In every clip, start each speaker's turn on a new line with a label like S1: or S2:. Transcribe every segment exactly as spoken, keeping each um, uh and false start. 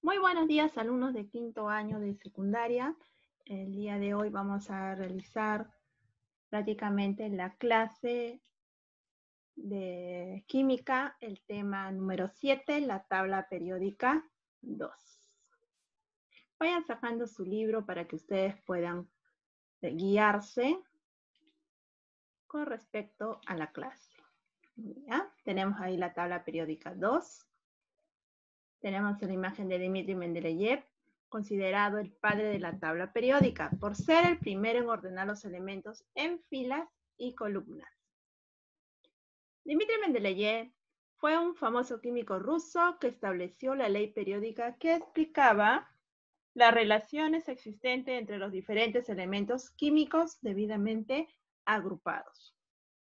S1: Muy buenos días, alumnos de quinto año de secundaria. El día de hoy vamos a realizar prácticamente la clase de química, el tema número siete, la tabla periódica dos. Vayan sacando su libro para que ustedes puedan guiarse con respecto a la clase. ¿Ya? Tenemos ahí la tabla periódica dos. Tenemos la imagen de Dmitri Mendeleev, considerado el padre de la tabla periódica, por ser el primero en ordenar los elementos en filas y columnas. Dmitri Mendeleev fue un famoso químico ruso que estableció la ley periódica que explicaba las relaciones existentes entre los diferentes elementos químicos debidamente agrupados.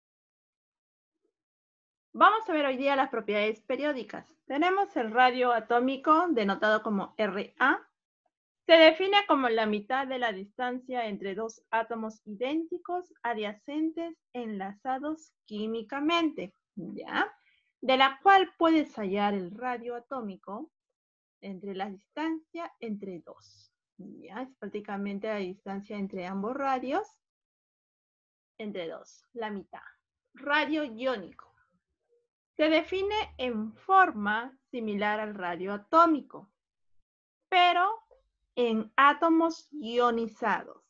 S1: Vamos a ver hoy día las propiedades periódicas. Tenemos el radio atómico, denotado como R A. Se define como la mitad de la distancia entre dos átomos idénticos, adyacentes, enlazados químicamente, ¿ya? De la cual puedes hallar el radio atómico entre la distancia entre dos, ¿ya? Es prácticamente la distancia entre ambos radios, entre dos, la mitad. Radio iónico. Se define en forma similar al radio atómico, pero en átomos ionizados.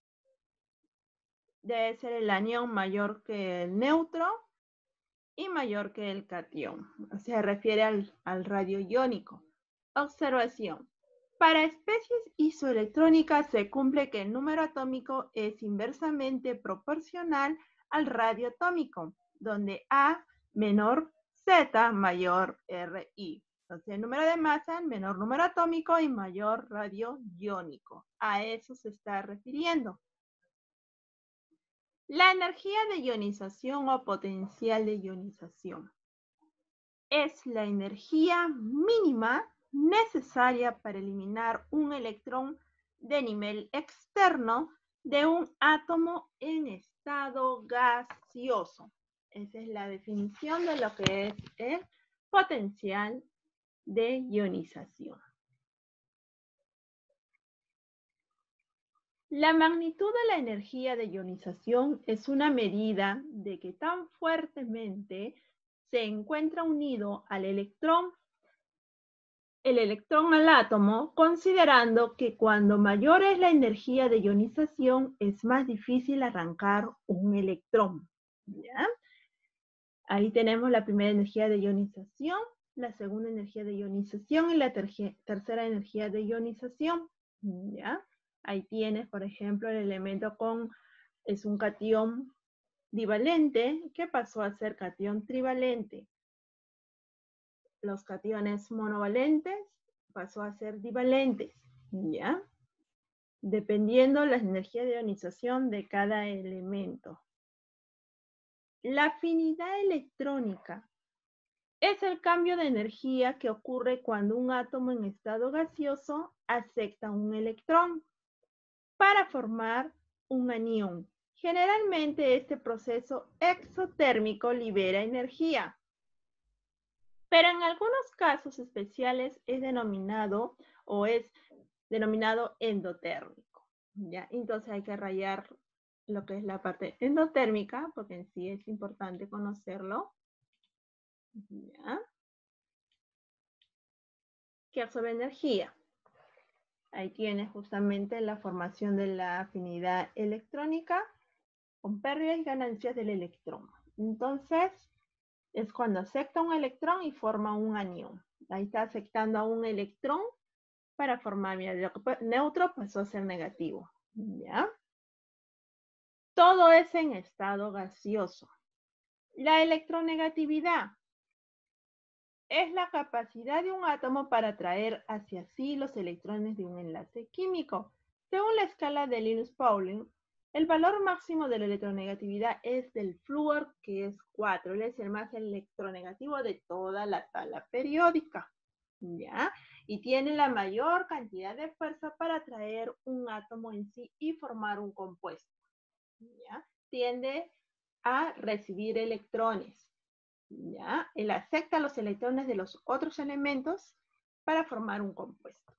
S1: Debe ser el anión mayor que el neutro y mayor que el catión. Se refiere al, al radio iónico. Observación. Para especies isoelectrónicas se cumple que el número atómico es inversamente proporcional al radio atómico, donde A menor Z mayor R I. Entonces, el número de masa, menor número atómico y mayor radio iónico. A eso se está refiriendo. La energía de ionización o potencial de ionización es la energía mínima necesaria para eliminar un electrón de nivel externo de un átomo en estado gaseoso. Esa es la definición de lo que es el potencial de ionización. La magnitud de la energía de ionización es una medida de que tan fuertemente se encuentra unido al electrón, el electrón al átomo, considerando que cuando mayor es la energía de ionización, es más difícil arrancar un electrón. ¿Ya? Ahí tenemos la primera energía de ionización, la segunda energía de ionización y la ter tercera energía de ionización. ¿Ya? Ahí tienes, por ejemplo, el elemento con, es un catión divalente que pasó a ser catión trivalente. Los cationes monovalentes pasó a ser divalentes, ¿ya? Dependiendo la energía de ionización de cada elemento. La afinidad electrónica es el cambio de energía que ocurre cuando un átomo en estado gaseoso acepta un electrón para formar un anión. Generalmente este proceso exotérmico libera energía, pero en algunos casos especiales es denominado o es denominado endotérmico. ¿Ya? Entonces hay que rayar lo que es la parte endotérmica, porque en sí es importante conocerlo. ¿Ya? Que absorbe energía. Ahí tienes justamente la formación de la afinidad electrónica con pérdidas y ganancias del electrón. Entonces, es cuando acepta un electrón y forma un anión. Ahí está aceptando a un electrón para formar, mira, lo que neutro pasó a ser negativo. ¿Ya? Todo es en estado gaseoso. La electronegatividad es la capacidad de un átomo para atraer hacia sí los electrones de un enlace químico. Según la escala de Linus Pauling, el valor máximo de la electronegatividad es del flúor, que es cuatro. Él es el más electronegativo de toda la tabla periódica. ¿Ya? Y tiene la mayor cantidad de fuerza para atraer un átomo en sí y formar un compuesto. ¿Ya? Tiende a recibir electrones. ¿Ya? Él acepta los electrones de los otros elementos para formar un compuesto.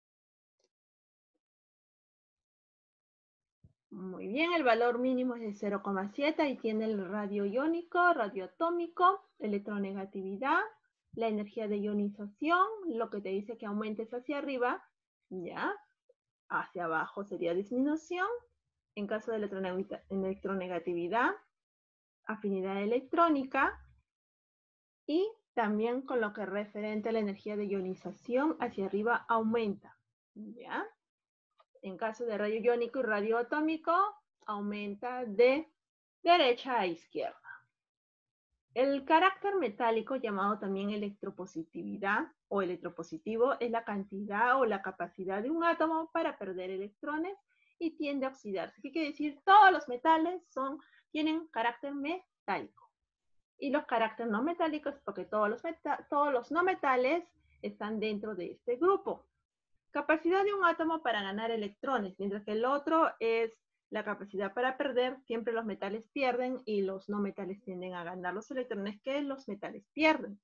S1: Muy bien, el valor mínimo es de cero coma siete y tiene el radio iónico, radio atómico, electronegatividad, la energía de ionización, lo que te dice que aumentes hacia arriba, ya, hacia abajo sería disminución. En caso de electronegatividad, afinidad electrónica, y también con lo que es referente a la energía de ionización, hacia arriba aumenta, ¿ya? En caso de radio iónico y radio atómico, aumenta de derecha a izquierda. El carácter metálico, llamado también electropositividad o electropositivo, es la cantidad o la capacidad de un átomo para perder electrones y tiende a oxidarse. ¿Qué quiere decir? Todos los metales son, tienen carácter metálico. Y los caracteres no metálicos, porque todos los, todos los no metales están dentro de este grupo. Capacidad de un átomo para ganar electrones, mientras que el otro es la capacidad para perder. Siempre los metales pierden y los no metales tienden a ganar los electrones que los metales pierden.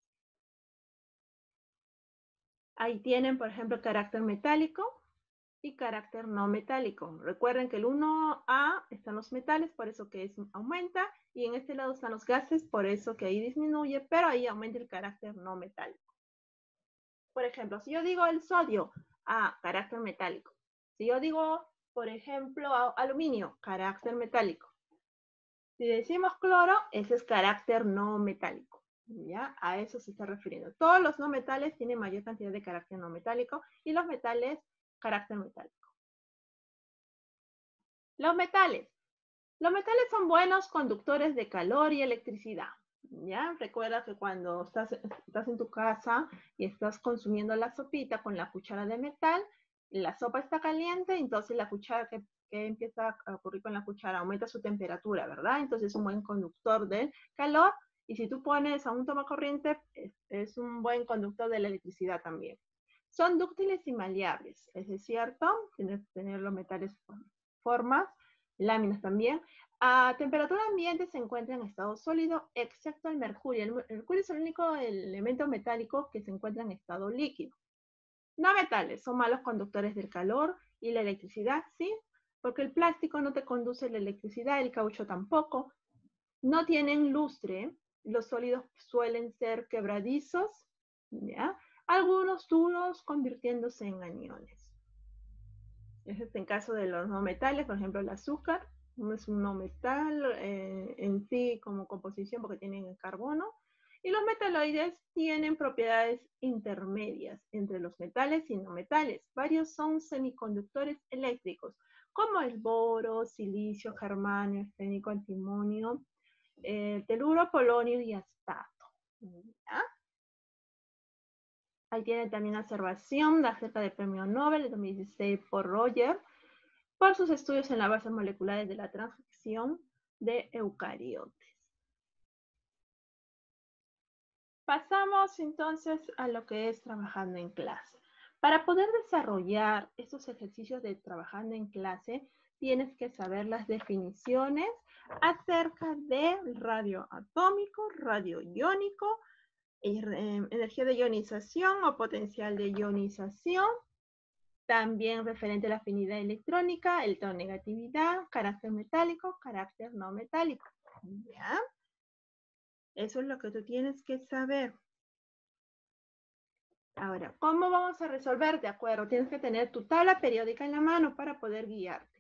S1: Ahí tienen, por ejemplo, carácter metálico y carácter no metálico. Recuerden que el uno A están los metales, por eso que es, aumenta, y en este lado están los gases, por eso que ahí disminuye, pero ahí aumenta el carácter no metálico. Por ejemplo, si yo digo el sodio, A, carácter metálico. Si yo digo, por ejemplo, aluminio, carácter metálico. Si decimos cloro, ese es carácter no metálico. ¿Ya? A eso se está refiriendo. Todos los no metales tienen mayor cantidad de carácter no metálico y los metales, carácter metálico. Los metales. Los metales son buenos conductores de calor y electricidad. ¿Ya? Recuerda que cuando estás, estás en tu casa y estás consumiendo la sopita con la cuchara de metal, la sopa está caliente, entonces la cuchara que, que empieza a ocurrir con la cuchara aumenta su temperatura, ¿verdad? Entonces es un buen conductor del calor, y si tú pones a un tomacorriente, es, es un buen conductor de la electricidad también. Son dúctiles y maleables, ¿es cierto? Tienes que tener los metales formas, láminas también. A temperatura ambiente se encuentra en estado sólido, excepto el mercurio. El mercurio es el único elemento metálico que se encuentra en estado líquido. No metales, son malos conductores del calor y la electricidad, ¿sí? Porque el plástico no te conduce la electricidad, el caucho tampoco. No tienen lustre, los sólidos suelen ser quebradizos, ¿ya? Algunos duros convirtiéndose en aniones. Ese es en caso de los no metales, por ejemplo el azúcar. No es un no metal eh, en sí como composición porque tienen el carbono. Y los metaloides tienen propiedades intermedias entre los metales y no metales. Varios son semiconductores eléctricos, como el boro, silicio, germanio, arsénico, antimonio, eh, teluro, polonio y astato. ¿Ya? Ahí tienen también observación acerca del premio Nobel de dos mil dieciséis por Roger, por sus estudios en las bases moleculares de la transcripción de eucariotes. Pasamos entonces a lo que es trabajando en clase. Para poder desarrollar estos ejercicios de trabajando en clase, tienes que saber las definiciones acerca del radio atómico, radio iónico, energía de ionización o potencial de ionización, también referente a la afinidad electrónica, electronegatividad, carácter metálico, carácter no metálico. ¿Ya? Eso es lo que tú tienes que saber. Ahora, ¿cómo vamos a resolver? De acuerdo, tienes que tener tu tabla periódica en la mano para poder guiarte.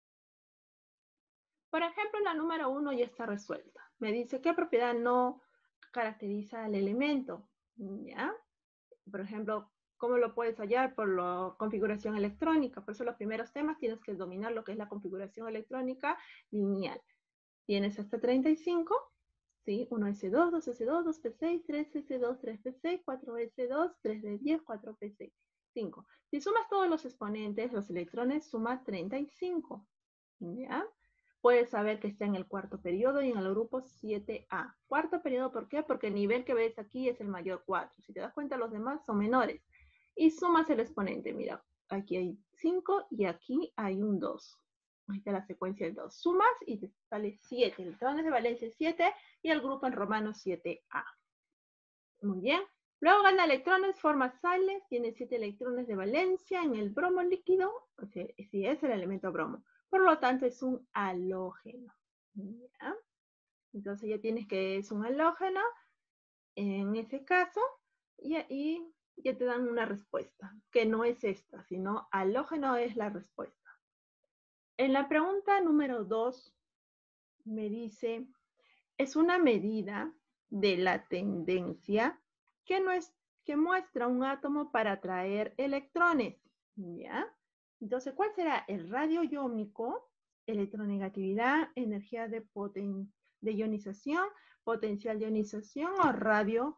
S1: Por ejemplo, la número uno ya está resuelta. Me dice qué propiedad no caracteriza al elemento. ¿Ya? Por ejemplo, ¿cómo lo puedes hallar? Por la configuración electrónica. Por eso los primeros temas tienes que dominar lo que es la configuración electrónica lineal. Tienes hasta treinta y cinco, ¿sí? uno ese dos, dos ese dos, dos pe seis, tres ese dos, tres pe seis, cuatro ese dos, tres de diez, cuatro pe seis, cinco. Si sumas todos los exponentes, los electrones, suma treinta y cinco. ¿Ya? Puedes saber que está en el cuarto periodo y en el grupo siete a. Cuarto periodo, ¿por qué? Porque el nivel que ves aquí es el mayor cuatro. Si te das cuenta, los demás son menores. Y sumas el exponente. Mira, aquí hay cinco y aquí hay un dos. Ahí está la secuencia del dos. Sumas y te sale siete. Electrones de valencia siete y el grupo en romano siete a. Muy bien. Luego gana electrones, forma sales, tiene siete electrones de valencia en el bromo líquido, o sea, si es el elemento bromo. Por lo tanto, es un halógeno. ¿Ya? Entonces ya tienes que es un halógeno, en ese caso, y, y ya te dan una respuesta, que no es esta, sino halógeno es la respuesta. En la pregunta número dos, me dice, es una medida de la tendencia que, no es, que muestra un átomo para atraer electrones, ¿ya? Entonces, ¿cuál será el radio iónico, electronegatividad, energía de, poten, de ionización, potencial de ionización o radio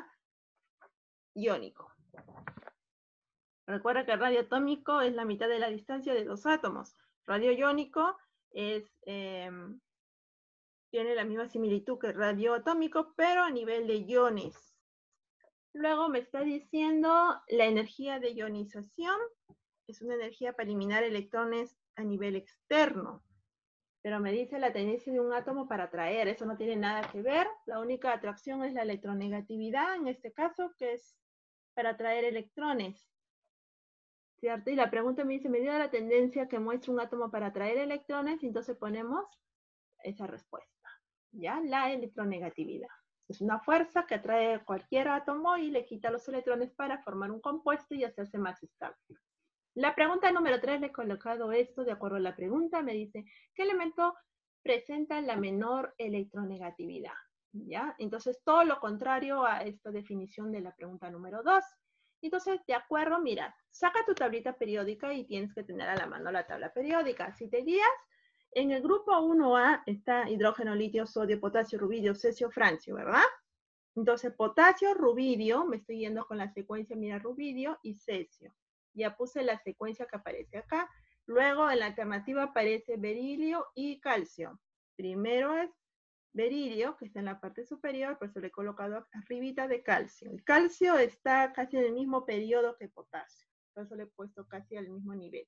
S1: iónico? Recuerda que el radio atómico es la mitad de la distancia de dos átomos. Radio iónico es... Eh, tiene la misma similitud que el radio atómico, pero a nivel de iones. Luego me está diciendo la energía de ionización. Es una energía para eliminar electrones a nivel externo. Pero me dice la tendencia de un átomo para atraer. Eso no tiene nada que ver. La única atracción es la electronegatividad, en este caso, que es para atraer electrones. ¿Cierto? Y la pregunta me dice, medida la tendencia que muestra un átomo para atraer electrones, entonces ponemos esa respuesta. ¿Ya? La electronegatividad. Es una fuerza que atrae cualquier átomo y le quita los electrones para formar un compuesto y hacerse más estable. La pregunta número tres, le he colocado esto de acuerdo a la pregunta, me dice, ¿qué elemento presenta la menor electronegatividad? ¿Ya? Entonces, todo lo contrario a esta definición de la pregunta número dos. Entonces, de acuerdo, mira, saca tu tablita periódica y tienes que tener a la mano la tabla periódica. Si te guías, en el grupo uno A está hidrógeno, litio, sodio, potasio, rubidio, cesio, francio, ¿verdad? Entonces, potasio, rubidio, me estoy yendo con la secuencia, mira, rubidio y cesio. Ya puse la secuencia que aparece acá. Luego, en la alternativa aparece berilio y calcio. Primero es berilio, que está en la parte superior, por eso le he colocado arribita de calcio. El calcio está casi en el mismo periodo que potasio. Por eso le he puesto casi al mismo nivel.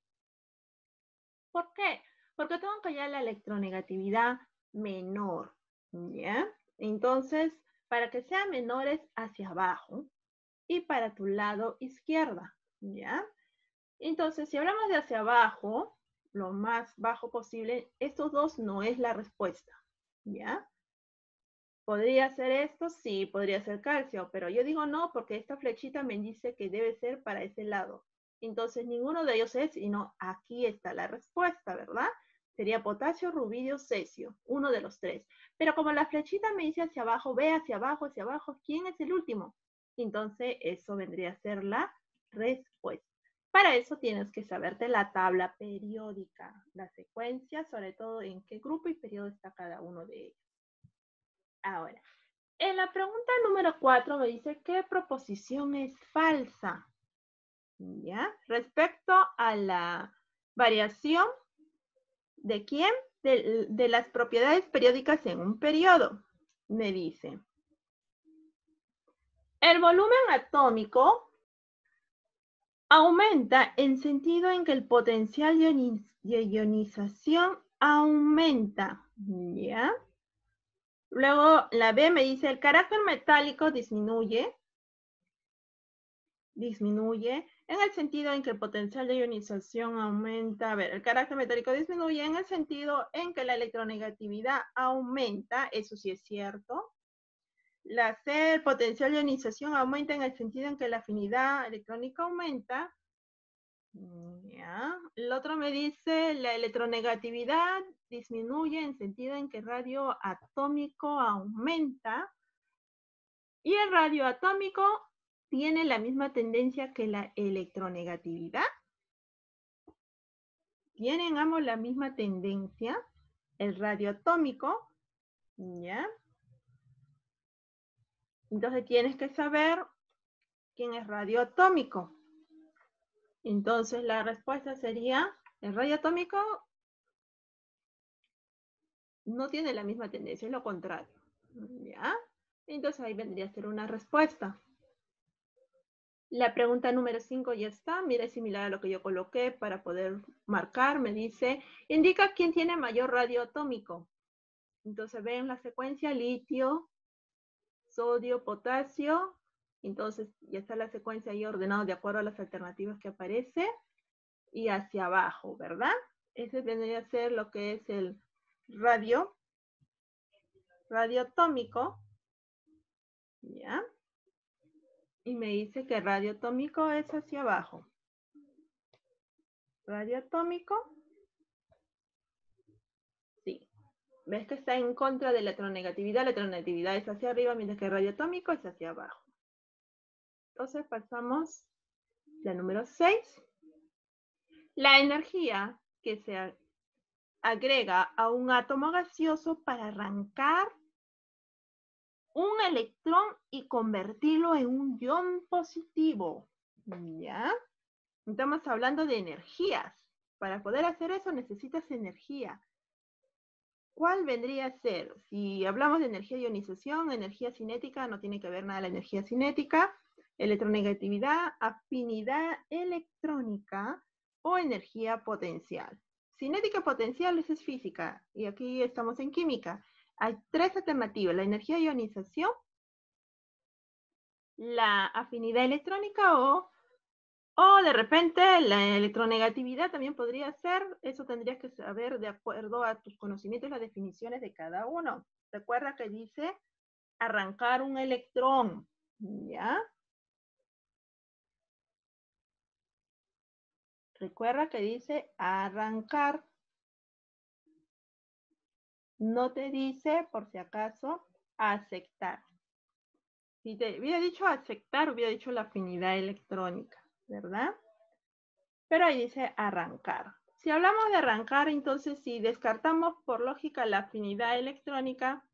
S1: ¿Por qué? Porque tengo que hallar la electronegatividad menor, ¿ya? Entonces, para que sea menor es hacia abajo y para tu lado izquierda, ¿ya? Entonces, si hablamos de hacia abajo, lo más bajo posible, estos dos no es la respuesta, ¿ya? ¿Podría ser esto? Sí, podría ser calcio, pero yo digo no porque esta flechita me dice que debe ser para ese lado. Entonces, ninguno de ellos es, sino aquí está la respuesta, ¿verdad? Sería potasio, rubidio, cesio, uno de los tres. Pero como la flechita me dice hacia abajo, ve hacia abajo, hacia abajo, ¿quién es el último? Entonces, eso vendría a ser la respuesta. Para eso tienes que saberte la tabla periódica, la secuencia, sobre todo en qué grupo y periodo está cada uno de ellos. Ahora, en la pregunta número cuatro me dice, ¿qué proposición es falsa? ¿Ya? Respecto a la variación de quién, de, de las propiedades periódicas en un periodo. Me dice, el volumen atómico aumenta en sentido en que el potencial de ionización aumenta, ¿ya? Luego la B me dice, el carácter metálico disminuye, disminuye en el sentido en que el potencial de ionización aumenta. A ver, el carácter metálico disminuye en el sentido en que la electronegatividad aumenta, eso sí es cierto. La C, el potencial de ionización aumenta en el sentido en que la afinidad electrónica aumenta. Ya. El otro me dice, la electronegatividad disminuye en sentido en que el radio atómico aumenta. Y el radio atómico tiene la misma tendencia que la electronegatividad. Tienen ambos la misma tendencia. El radio atómico, ¿ya? Entonces tienes que saber quién es radio atómico. Entonces la respuesta sería, el radio atómico no tiene la misma tendencia, es lo contrario, ¿ya? Entonces ahí vendría a ser una respuesta. La pregunta número cinco ya está, mira, es similar a lo que yo coloqué para poder marcar, me dice, indica quién tiene mayor radio atómico. Entonces ven la secuencia, litio, sodio, potasio, Entonces ya está la secuencia ahí ordenada de acuerdo a las alternativas que aparece. Y hacia abajo, ¿verdad? Ese vendría a ser lo que es el radio, radioatómico. ¿Ya? Y me dice que radioatómico es hacia abajo. Radioatómico. Sí. ¿Ves que está en contra de la electronegatividad? La electronegatividad es hacia arriba, mientras que el radioatómico es hacia abajo. Entonces pasamos la número seis. La energía que se agrega a un átomo gaseoso para arrancar un electrón y convertirlo en un ion positivo. ¿Ya? Estamos hablando de energías. Para poder hacer eso necesitas energía. ¿Cuál vendría a ser? Si hablamos de energía de ionización, energía cinética, no tiene que ver nada la energía cinética, electronegatividad, afinidad electrónica o energía potencial. Cinética potencial es física y aquí estamos en química. Hay tres alternativas, la energía de ionización, la afinidad electrónica o, o de repente la electronegatividad también podría ser. Eso tendrías que saber de acuerdo a tus conocimientos las definiciones de cada uno. Recuerda que dice arrancar un electrón, ¿ya? Recuerda que dice arrancar. No te dice, por si acaso, aceptar. Si te hubiera dicho aceptar, hubiera dicho la afinidad electrónica, ¿verdad? Pero ahí dice arrancar. Si hablamos de arrancar, entonces si descartamos por lógica la afinidad electrónica,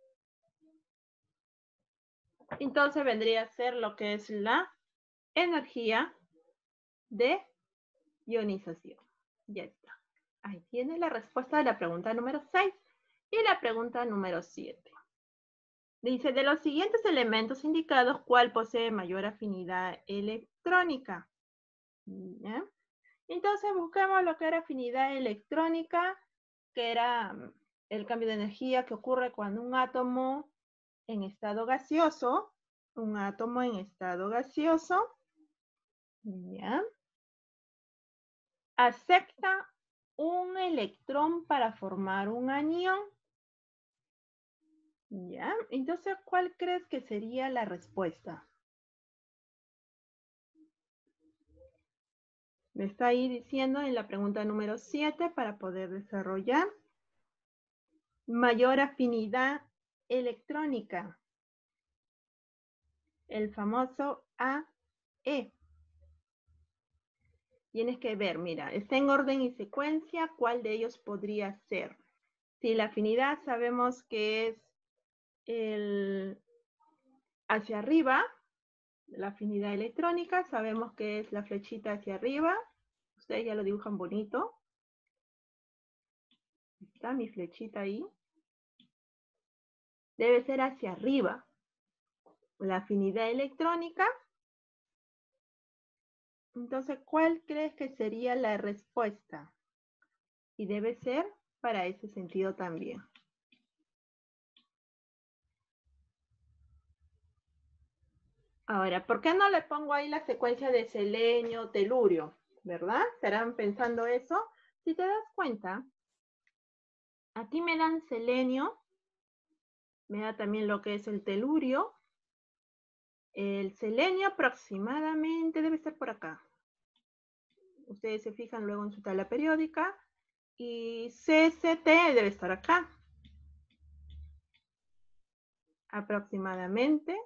S1: entonces vendría a ser lo que es la energía de ionización. Ya está. Ahí tiene la respuesta de la pregunta número seis y la pregunta número siete. Dice, de los siguientes elementos indicados, ¿cuál posee mayor afinidad electrónica? ¿Ya? Entonces busquemos lo que era afinidad electrónica, que era el cambio de energía que ocurre cuando un átomo en estado gaseoso, un átomo en estado gaseoso, ¿ya? Acepta un electrón para formar un anión. ¿Ya? Entonces, ¿cuál crees que sería la respuesta? Me está ahí diciendo en la pregunta número siete para poder desarrollar. Mayor afinidad electrónica. El famoso A E. Tienes que ver, mira, está en orden y secuencia, ¿cuál de ellos podría ser? Si la afinidad sabemos que es el hacia arriba, la afinidad electrónica, sabemos que es la flechita hacia arriba. Ustedes ya lo dibujan bonito. Está mi flechita ahí. Debe ser hacia arriba. La afinidad electrónica. Entonces, ¿cuál crees que sería la respuesta? Y debe ser para ese sentido también. Ahora, ¿por qué no le pongo ahí la secuencia de selenio, telurio? ¿Verdad? ¿Estarán pensando eso? Si te das cuenta, aquí me dan selenio, me da también lo que es el telurio. El selenio aproximadamente debe estar por acá. Ustedes se fijan luego en su tabla periódica. Y C C T debe estar acá. Aproximadamente.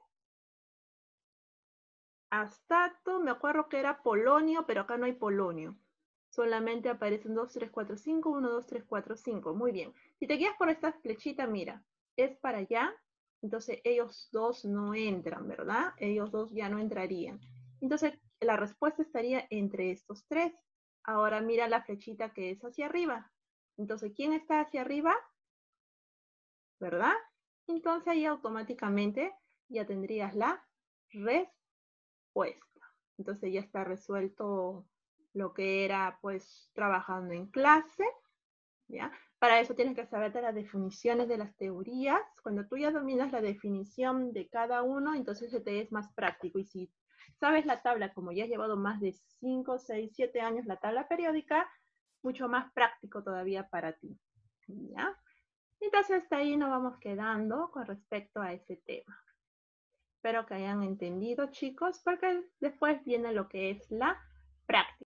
S1: Astato, me acuerdo que era polonio, pero acá no hay polonio. Solamente aparecen dos, tres, cuatro, cinco, uno, dos, tres, cuatro, cinco. Muy bien. Si te guías por esta flechita, mira, es para allá. Entonces ellos dos no entran, ¿verdad? Ellos dos ya no entrarían. Entonces la respuesta estaría entre estos tres. Ahora mira la flechita que es hacia arriba. Entonces, ¿quién está hacia arriba? ¿Verdad? Entonces ahí automáticamente ya tendrías la respuesta. Entonces ya está resuelto lo que era pues trabajando en clase. ¿ya? Para eso tienes que saber de las definiciones de las teorías. Cuando tú ya dominas la definición de cada uno, entonces se te es más práctico. Y si sabes la tabla, como ya has llevado más de cinco, seis, siete años la tabla periódica, mucho más práctico todavía para ti, ¿ya? Entonces, hasta ahí nos vamos quedando con respecto a ese tema. Espero que hayan entendido, chicos, porque después viene lo que es la práctica.